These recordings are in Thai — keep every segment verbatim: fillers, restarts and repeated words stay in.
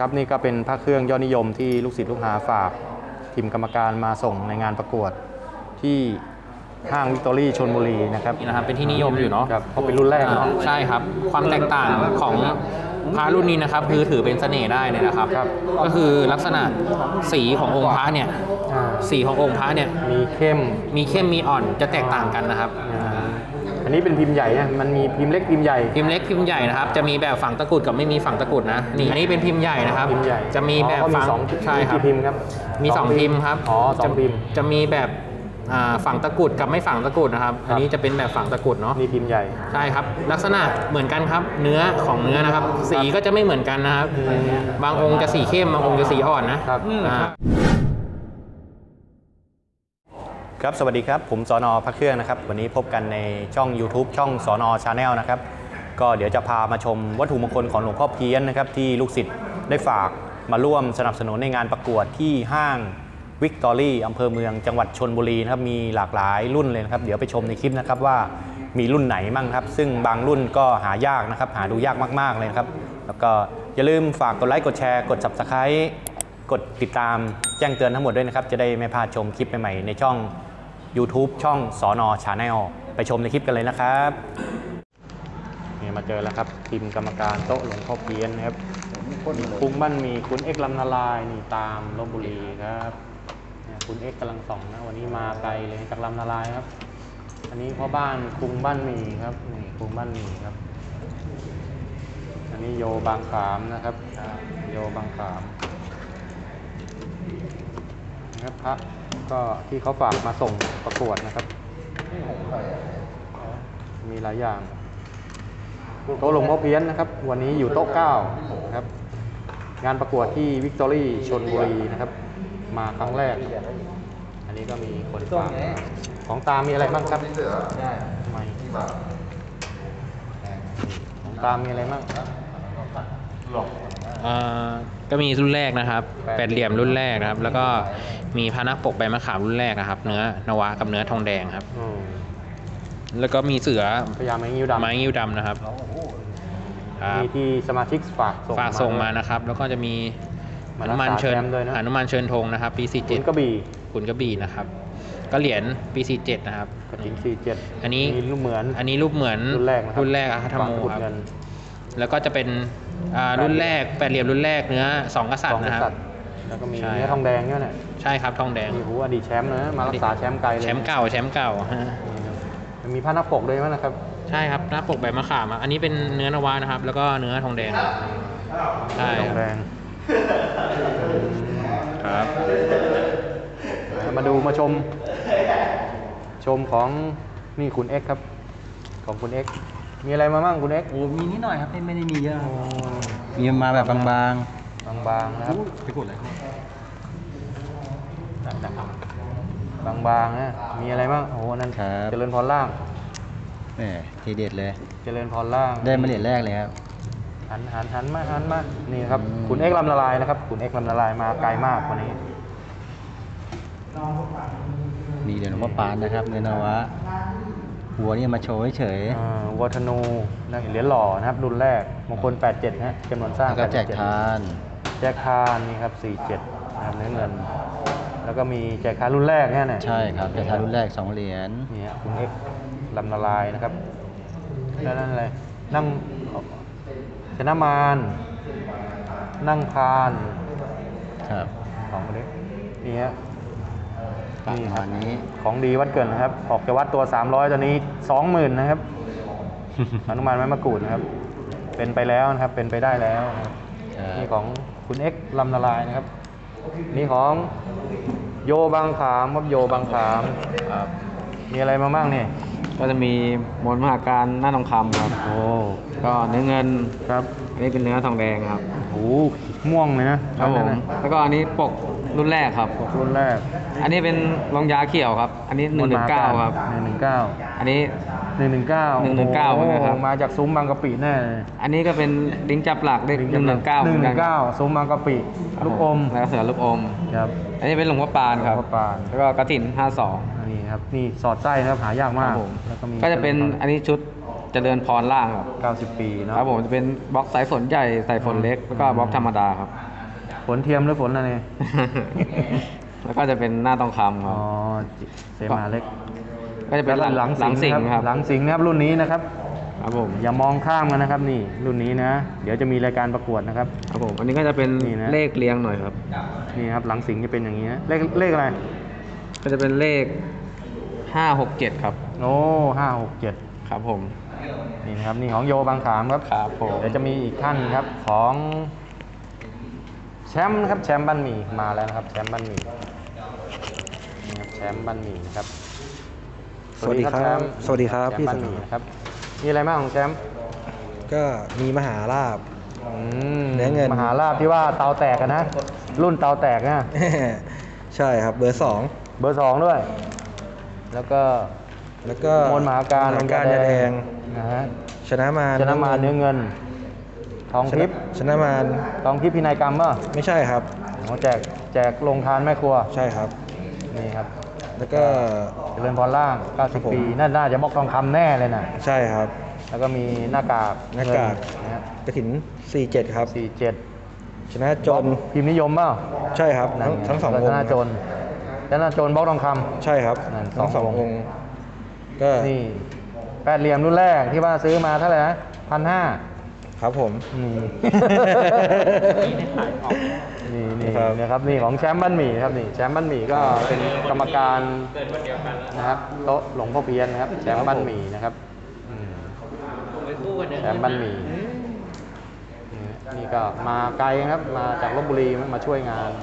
ครับนี่ก็เป็นพระเครื่องยอดนิยมที่ลูกศิษย์ลูกหาฝากทีมกรรมการมาส่งในงานประกวดที่ห้างวิกตอรี่ชลบุรีนะครับนี่นะครับเป็นที่นิยมอยู่เนาะครับเพราะเป็นรุ่นแรกเนาะใช่ครับความแตกต่างของพระรุ่นนี้นะครับคือถือเป็นเสน่ห์ได้เลยนะครับก็คือลักษณะสีขององค์พระเนี่ยสีขององค์พระเนี่ยมีเข้มมีเข้มมีอ่อนจะแตกต่างกันนะครับอันนี้เป็นพิมพ์ใหญ่นะมันมีพิมพ์เล็กพิมพ์ใหญ่พิมพ์เล็กพิมพ์ใหญ่นะครับจะมีแบบฝังตะกรุดกับไม่มีฝังตะกรุดนะนี่อันนี้เป็นพิมพ์ใหญ่นะครับพิมพ์ใหญ่จะมีแบบฝังใช่ครับพิมพ์ครับมีสองพิมพ์ครับอ๋อสองพิมพ์จะมีแบบฝังตะกรุดกับไม่ฝังตะกรุดนะครับอันนี้จะเป็นแบบฝังตะกรุดเนาะนี่พิมพ์ใหญ่ใช่ครับลักษณะเหมือนกันครับเนื้อของเนื้อนะครับสีก็จะไม่เหมือนกันนะครับบางองค์จะสีเข้มบางองค์จะสีอ่อนนะครับครับสวัสดีครับผมสน.พระเครื่องนะครับวันนี้พบกันในช่อง YouTube ช่องสน.ชาแนลนะครับก็เดี๋ยวจะพามาชมวัตถุมงคลของหลวงพ่อเพี้ยนนะครับที่ลูกศิษย์ได้ฝากมาร่วมสนับสนุนในงานประกวดที่ห้างวิกตอรี่อำเภอเมืองจังหวัดชลบุรีนะครับมีหลากหลายรุ่นเลยนะครับเดี๋ยวไปชมในคลิปนะครับว่ามีรุ่นไหนมั่งครับซึ่งบางรุ่นก็หายากนะครับหาดูยากมากๆเลยครับแล้วก็อย่าลืมฝากกดไลค์กดแชร์กด ซับสไครบ์ กดติดตามแจ้งเตือนทั้งหมดด้วยนะครับจะได้ไม่พลาดชมคลิปใหม่ๆในช่อง YouTube ช่องสน.ชาแนลไปชมในคลิปกันเลยนะครับนี่มาเจอแล้วครับทีมกรรมการโต๊ะหลวงพ่อเพี้ยนนะครับคุ้งบ้านมีคุณเอ็กซ์ลำนาลายนี่ตามลพบุรีครับคุณเอ็กซ์กำลังส่องนะวันนี้มาไกลเลยจากลำนาลายครับอันนี้พ่อบ้านคุ้งบ้านมีครับนี่คุ้งบ้านมีครับอันนี้โยบางขามนะครับโยบางขามนะครับพระก็ที่เขาฝากมาส่งประกวดนะครับมีหลายอย่างโต๊ะหลวงพ่อเพี้ยนนะครับวันนี้อยู่โต๊ะเก้าครับงานประกวดที่วิกตอรี่ชลบุรีนะครับมาครั้งแรกอันนี้ก็มีคนฝากของตามีอะไรบ้างครับไม่ของตามีอะไรบ้างก็มีรุ่นแรกนะครับแปดเหลี่ยมรุ่นแรกนะครับแล้วก็มีพระนักปกใบมะขามรุ่นแรกนะครับเนื้อนวะกับเนื้อทองแดงครับแล้วก็มีเสือพญาไม้งิ้วดำไม้งิ้วดำนะครับมีที่สมาชิกฝากส่งฝากส่งมานะครับแล้วก็จะมีหนุมานเชิญหนุมานเชิญธงนะครับปีสี่เจ็ดขุนกระบี่ขุนกระบี่นะครับก็เหรียญปีสี่เจ็ดนะครับกระถิ่นสี่เจ็ดอันนี้รูปเหมือนอันนี้รูปเหมือนรุ่นแรกรุ่นแรกครับธรรมโมครับแล้วก็จะเป็นรุ่นแรกแปดเหลี่ยมรุ่นแรกเนื้อสองกษัตริย์นะครับแล้วก็มีเนื้อทองแดงเนี่ยแหละใช่ครับทองแดงมีหูอดีตแชมป์นะมารักษาแชมป์ไกลเลยแชมป์เก่าแชมป์เก่ามีผ้าหน้าปกด้วยมั้ยนะครับใช่ครับหน้าปกใบมะขามอันนี้เป็นเนื้อนวะนะครับแล้วก็เนื้อทองแดงใช่ทองแดงครับมาดูมาชมชมของนี่คุณเอ็กครับของคุณเอ็กมีอะไรมาบ้างคุณเอ็กโอ้มีนิดหน่อยครับไม่ได้มีเยอะมีมาแบบบางๆบางๆนะครับไปกดอะไรบางๆนะมีอะไรบ้างโอ้นั่นเจริญพรล่างแหมทีเด็ดเลยเจริญพรล่างได้มาเหรียญแรกเลยครับหันหันหันมาหันมานี่ครับคุณเอ็กซ์ลำนาลายนะครับคุณเอ็กซ์ลำนาลายมาไกลมากกว่านี้มีเหรียญหลวงพ่อปานนะครับเนื้อนวะหัวนี่มาโชว์เฉยวัฒนูเหรียญหล่อนะครับรุ่นแรกมงคลแปดเจ็ดนะจำนวนสร้างก็แจกทานแจกทานนี่ครับสี่เจ็ดนะครับเนื้อเงินแล้วก็มีแจกทานรุ่นแรกเนี่ยนะใช่ครับแจกทานรุ่นแรกสองเหรียญนี่คุณเอ็กซ์ลำนาลายนะครับแล้วนั่นอะไรนั่งชนะมารนั่งพานครับของคนนี้นี่ฮะนี่ครับนี้ของดีวัดเกินนะครับออกจากวัดตัวสามร้อยตอนนี้สองหมื่นนะครับอนุมานไม้มะกรูดนะครับเป็นไปแล้วนะครับเป็นไปได้แล้วนี่ของคุณเอ็กซ์ลำนาลายนะครับนี่ของโยบางขามครับโยบางขามมีอะไรมาบ้างนี่ก็จะมีมนต์มหาการหน้าทองคำครับโอ้ก็เนื้อเงินครับอันนี้เป็นเนื้อทองแดงครับโอ้ม่วงเลยนะครับผมแล้วก็อันนี้ปกรุ่นแรกครับปกรุ่นแรกอันนี้เป็นรองยาเขียวครับอันนี้หนึ่งหนึ่งเก้าครับหนึ่งหนึ่งเก้าอันนี้หนึ่งหนึ่งเก้าหนึ่งหนึ่งเก้านะครับมาจากซุ้มบางกะปิแน่อันนี้ก็เป็นลิ้นจับหลักเลขหนึ่งหนึ่งเก้าหนึ่งหนึ่งเก้าซุ้มบางกะปิลูกอมแล้วเสือลูกอมครับอันนี้เป็นหลวงพ่อปานครับแล้วก็กฐินห้าสองนี่ครับนี่สอดไส้นะครับหายากมากแล้วก็มีก็จะเป็นอันนี้ชุดเจริญพรล่างครับเก้าสิบปีเนาะครับผมจะเป็นบล็อกสายฝนใหญ่สายฝนเล็กแล้วก็บล็อกธรรมดาครับฝนเทียมหรือฝนอะไรเนี่ยแล้วก็จะเป็นหน้าทองคำคอ๋รัอบ เสมาเล็กก็จะเป็นหลังหลังหลังสิสิงงห์ห์คครัรับบ หลังสิงห์นะครับรุ่นนี้นะครับครับผมอย่ามองข้ามกันนะครับนี่รุ่นนี้นะ เดี๋ยวจะมีรายการประกวดนะครับครับผมอันนี้ก็จะเป็นนี่นะเลขเรียงหน่อยครับนี่ครับหลังสิงห์จะเป็นอย่างนี้นะเลขเลขอะไรก็จะเป็นเลขห้าหกเจ็ดครับโอ้ห้าหกเจ็ดครับผมนี่นะครับนี่ของโยบางขามครับครับผมเดี๋ยวจะมีอีกท่านครับของแชมป์นะครับแชมป์บ้านหมี่มาแล้วนะครับแชมป์บ้านหมี่นี่ครับแชมป์บ้านหมี่นะครับสวัสดีครับแชมป์สวัสดีครับแชมพี่ป์บ้านสหนมี่อนะครับมีอะไรบ้างของแชมป์ก็มีมหาลาบอืมเนื้อเงินมหาลาภที่ว่าเตาแตกกันนะ รุ่นเตาแตกนะใช่ครับเบอร์สองเบอร์สองด้วย แล้วก็แล้วก็มนต์มหาการมหาการยาแดงนะฮะชนะมารชนะมารเนื้อเงิน ทองชทินะพย์ชนะมารทองทิพย์พินัยกรรมป่ะไม่ใช่ครับอ๋อแจกแจกลงทานแม่ครัวใช่ครับนี่ครับแล้วก็เจริญพรล่างครับผเก้าสิบมปีน่าน่าจะบอกทองคำแน่เลยนะใช่ครับแล้วก็มีหน้ากากหน้ากากเงินนะฮะกระถินสี่เจ็ดครับสี่เจ็ดชนะจนพิมพ์นิยมเปล่าใช่ครับนั่ทั้นงไทั้งสององชค์นะโจรชนะโจรบล็อกทองคำใช่ครับนั่นทั้งสสออง งออง งค์ก็นี่แปดเหลี่ยมรุ่นแรกที่ว่าซื้อมาเท่าไหร่นะพันห้าครับผมนี่นี่นี่ครับนะครับนี่ของแชมป์บ้านหมี่ครับนี่แชมป์บ้านหมี่ก็เป็นกรรมการนะครับโต๊ะหลวงพ่อเพียรนะครับแชมป์บ้านหมี่นะครับอืมแชมป์บ้านหมี่นี่นี่ก็มาไกลครับมาจากลพบุรีมาช่วยงาน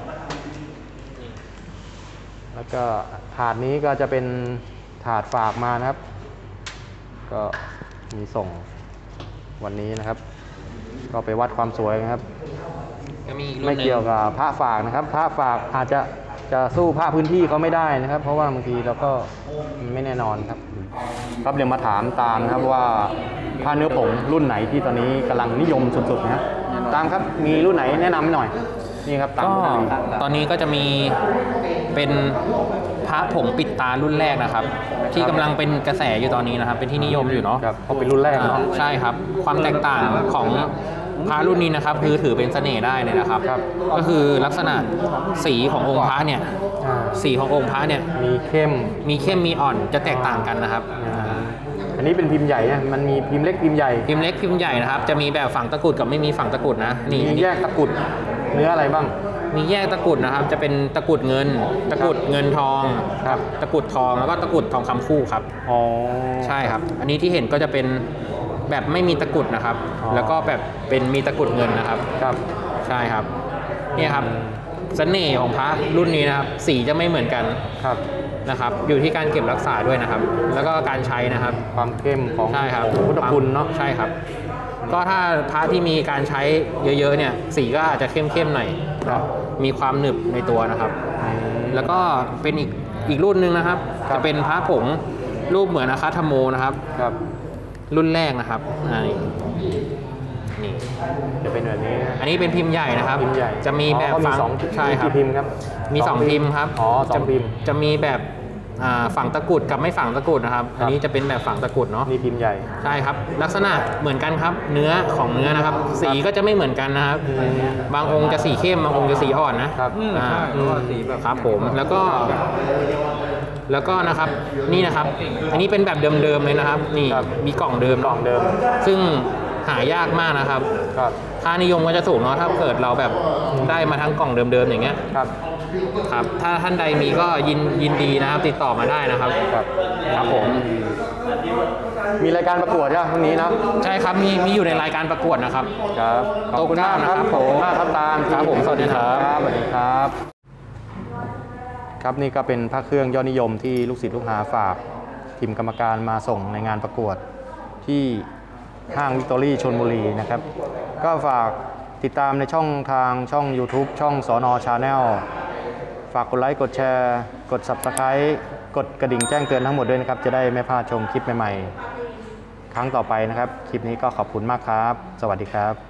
แล้วก็ถาดนี้ก็จะเป็นถาดฝากมานะครับ ก็มีส่งวันนี้นะครับ ก็ไปวัดความสวยนะครับก็มีอีกรุ่ไม่นหนึ่งเกี่ยวกับพระฝากนะครับ พระฝากอาจจะจะสู้พระพื้นที่เขาไม่ได้นะครับ เพราะว่าบางทีเราก็ไม่แน่นอนครับครับเดี๋ยวมาถามตามนะครับว่าพระเนื้อผงรุ่นไหนที่ตอนนี้กำลังนิยมสุดๆนะฮะตามครับมีรุ่นไหนแนะนำหน่อยนี่ครับตามก็รุ่นไหนตอนนี้ก็จะมีเป็นพระผงปิดตารุ่นแรกนะครับ ที่กำลังเป็นกระแสอยู่ตอนนี้นะครับ เป็นที่นิยมอยู่เนาะครับเพราะเป็นรุ่นแรกเนาะใช่ครับ ความแตกต่างของพระรุ่นนี้นะครับ คือถือเป็นเสน่ห์ได้เลยนะครับครับก็คือลักษณะสีขององค์พระเนี่ยอ่าสีขององค์พระเนี่ยมีเข้มมีเข้มมีอ่อนจะแตกต่างกันนะครับอันนี้เป็นพิมพ์ใหญ่นะมันมีพิมพ์เล็กพิมพ์ใหญ่พิมพ์เล็กพิมพ์ใหญ่นะครับ จะมีแบบฝังตะกรุดกับไม่มีฝังตะกรุดนะนี่มีแยกตะกรุดเนื้ออะไรบ้างมีแยกตะกรุดนะครับ จะเป็นตะกรุดเงิน ตะกรุดเงินทองครับตะกรุดทองแล้วก็ตะกรุดทองคำคู่ครับอ๋อใช่ครับ อันนี้ที่เห็นก็จะเป็นแบบไม่มีตะกรุดนะครับอ๋อแล้วก็แบบเป็นมีตะกรุดเงินนะครับครับใช่ครับ เนี่ยครับเสน่ห์ของพระรุ่นนี้นะครับ สีจะไม่เหมือนกันครับนะครับ อยู่ที่การเก็บรักษาด้วยนะครับ แล้วก็การใช้นะครับความเข้มของใช่ครับพุทธคุณเนาะใช่ครับ ก็ถ้าพระที่มีการใช้เยอะๆเนี่ยสีก็อาจจะเข้มๆหน่อยครับมีความหนึบในตัวนะครับ แล้วก็เป็นอีกอีกรุ่นหนึ่งนะครับครับจะเป็นพระผงรูปเหมือนอาคาธโมนะครับครับรุ่นแรกนะครับอ่านี่นี่จะเป็นแบบนี้นะอันนี้เป็นพิมพ์ใหญ่นะครับพิมพ์ใหญ่จะมีแบบอ๋อก็มีฝังสองใช่ครับกี่พิมพ์ครับมีสองพิมพ์ครับอ๋อสองจะพิมพ์จะมีแบบอ่าฝังตะกรุดกับไม่ฝังตะกรุดนะครับ อันนี้จะเป็นแบบฝังตะกรุดเนาะนี่พิมพ์ใหญ่ใช่ครับ ลักษณะเหมือนกันครับ เนื้อของเนื้อนะครับ สีก็จะไม่เหมือนกันนะครับ บางองค์จะสีเข้มบางองค์จะสีอ่อนนะครับ อ่าครับผมแล้วก็ แล้วก็นะครับนี่นะครับ อันนี้เป็นแบบเดิมๆเลยนะครับ นี่ครับมีกล่องเดิมกล่องเดิมซึ่งหายากมากนะครับครับค่านิยมก็จะสูงเนาะถ้าเกิดเราแบบได้มาทั้งกล่องเดิมๆอย่างเงี้ยครับครับ ถ้าท่านใดมีก็ยินยินดีนะครับ ติดต่อมาได้นะครับครับครับผมมีรายการประกวดใช่ไหมพรุ่งนี้นะใช่ครับมีมีอยู่ในรายการประกวดนะครับครับขอบคุณมากครับโต๊ะเก้านะครับขอบคุณมากครับตามครับผมสวัสดีครับสวัสดีครับ ครับนี่ก็เป็นพระเครื่องยอดนิยมที่ลูกศิษย์ลูกหาฝากทีมกรรมการมาส่งในงานประกวดที่ห้างวิกตอรี่ชลบุรีนะครับ ก็ฝากติดตามในช่องทางช่อง YouTube ช่องสนชาแนลฝากกดไลค์กดแชร์ กด Subscribe กดกระดิ่งแจ้งเตือนทั้งหมดด้วยนะครับ จะได้ไม่พลาดชมคลิปใหม่ๆ ครั้งต่อไปนะครับ คลิปนี้ก็ขอบคุณมากครับ สวัสดีครับ